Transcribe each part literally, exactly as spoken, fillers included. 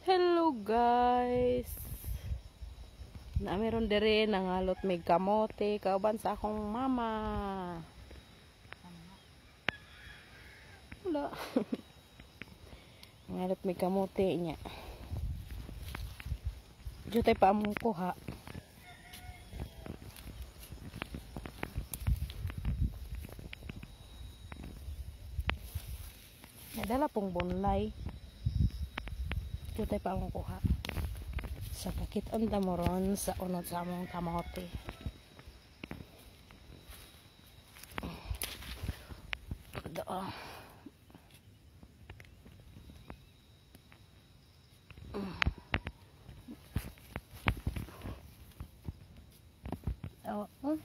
Hello guys. Na meron dire nangalot may kamote kauban sa akong mama. Wala. Nangalot may kamote niya. Jutay pa among kuha. Nadala pong bunlay. Jutay pa among kuha. Sa kakit-on damoron sa unod sa among kamote. Doon. Oh, oh.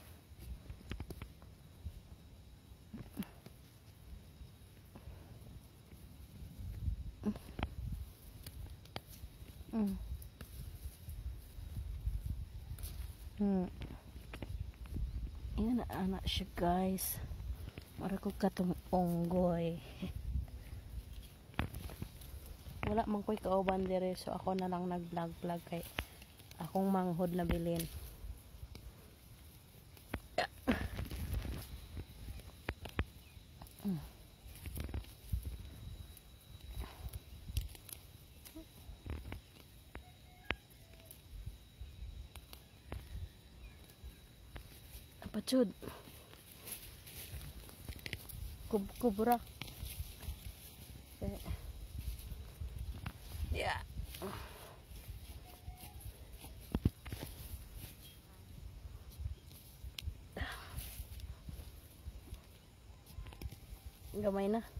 Mm. Hmm. Yan na anak siya guys. Mara ko katong onggoy. Wala man ko'y kauban dire, so ako na lang nag-vlog vlog kay akong manghod na bilin. Mm. Apa cud? Kub kubra. Eh. Ya. Gamay na.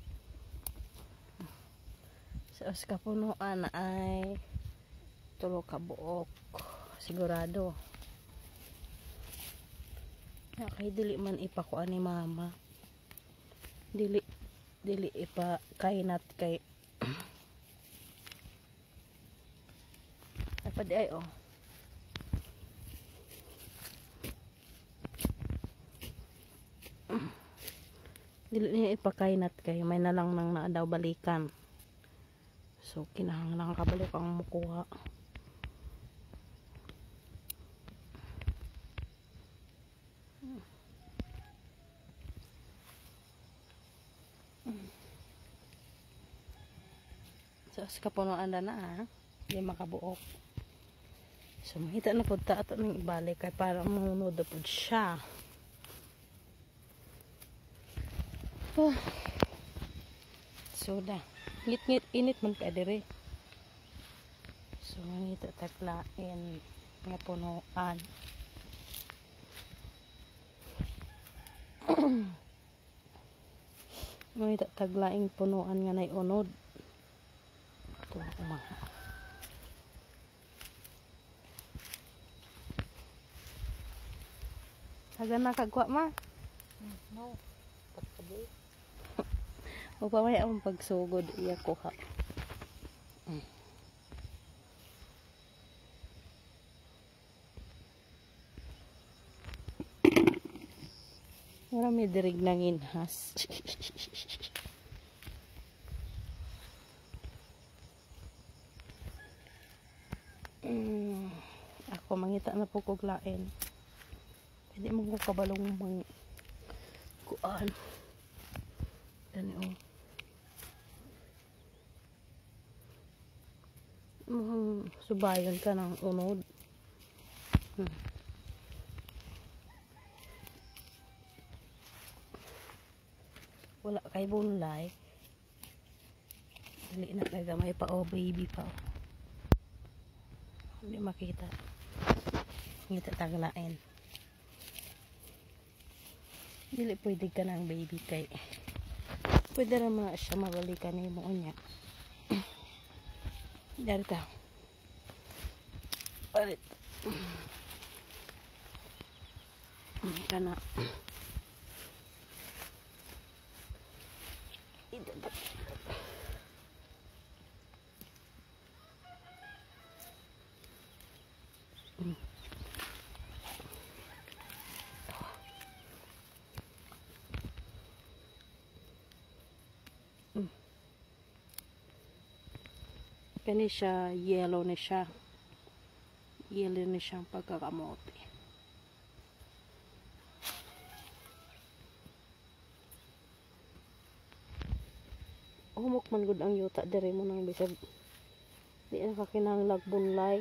Sa os kapunuan ay tulo ka buok sigurado. Ya, kay dili man ipakuan ni mama. Dili dili ipa kainat kay apa di ay oh. Dili niya ipakainat kay may nalang nang naadaw balikan. So kinahanglan kabalik ang mukuha. So sa kapunuan na na di makabuok. So makita na pud ta ato ning ibalik kay para munod na pud siya. Oh. So da ngit-ngit init man ka dire. So makita taklain nga punuan. Makita taglaing punuan nga nay unod. Ito mga. Hagan na kagwa ma? No. Pagkabi. O pa may ang pagsugod iya kuha. Mm. Marami dirig nang inhas. mm. Ako mangita na po kuglain. Pwede mo ko kabalong mang kuan. Dani oh. Hmm, subayon ka ng unod. Hmm. Wala kay bunlay. Dili na kay gamay pa oh, baby pa oh. Hindi makita. Ngita taglain. Dili pwede ka ng baby kay pwede naman siya mabalikan ni mo niya. Dari ta. Palit. Kana. Ito ba? Hmm. Hmm. Kani siya, yellow na siya. Yellow na siyang pagkakamote. Humok man gud ang yuta dire mo nang bisag di na kakinahanglag bunlay.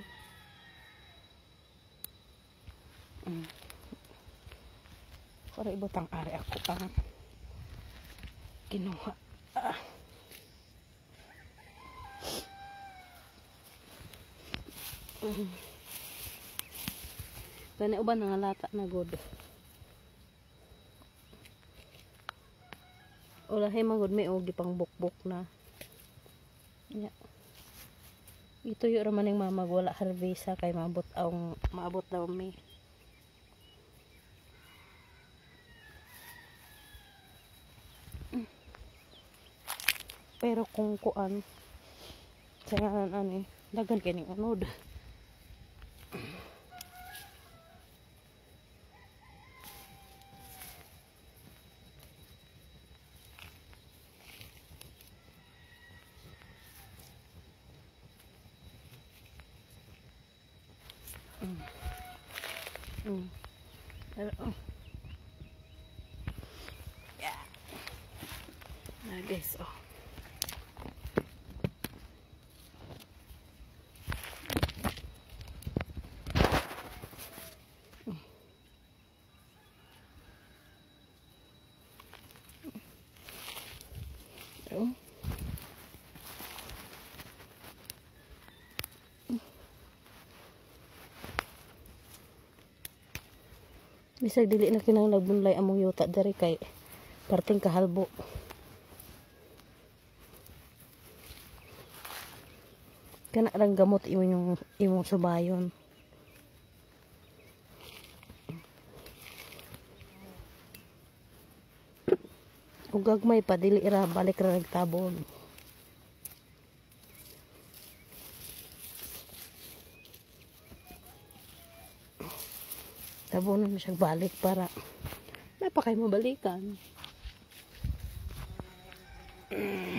Mm. Para ibutang ari ako ang kinuha. Ah. Mm. Kani uban nga lata na gud. Ulahi magud may og gipang bukbok na. Ya. Ito yung raman ng mamag wala harvesa kay maabot ang maabot daw mi. Pero kung kuan sa ngalan ani dagan kining unod. Mm. Mm. Pero, oh. Yeah. Na guys, oh. Mm. Oh. Bisag dili na kinahanglan bunlay among yuta diri kay parting kahalbo. Kana lang gamot imo yung imong subayon. Kung gagmay pa dili ra balik ra nagtabon. Tabonon na siya balik para napakay mo balikan. Mm.